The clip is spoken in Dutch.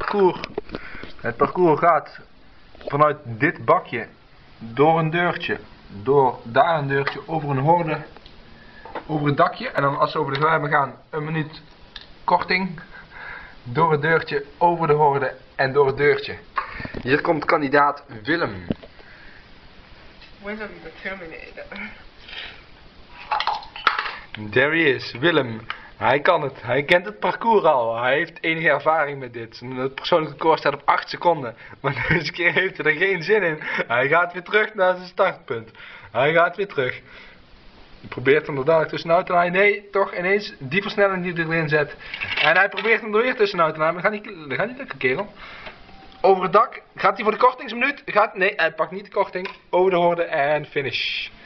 parcours. Het parcours gaat vanuit dit bakje door een deurtje, door daar een deurtje, over een horde, over het dakje. En dan als ze over de glijbaan gaan, een minuut korting. Door het deurtje, over de horde en door het deurtje. Hier komt kandidaat Willem. Willem the Terminator. There he is, Willem. Hij kan het. Hij kent het parcours al. Hij heeft enige ervaring met dit. Het persoonlijke record staat op 8 seconden. Maar deze keer heeft hij er geen zin in. Hij gaat weer terug naar zijn startpunt. Hij gaat weer terug. Hij probeert hem er dadelijk tussenuit te halen. Nee, toch ineens die versnelling die hij erin zet. En hij probeert hem er weer tussenuit te halen. Maar dat gaat niet lukken, kerel. Over het dak. Gaat hij voor de kortingsminuut? Nee, hij pakt niet de korting. Over de horde en finish.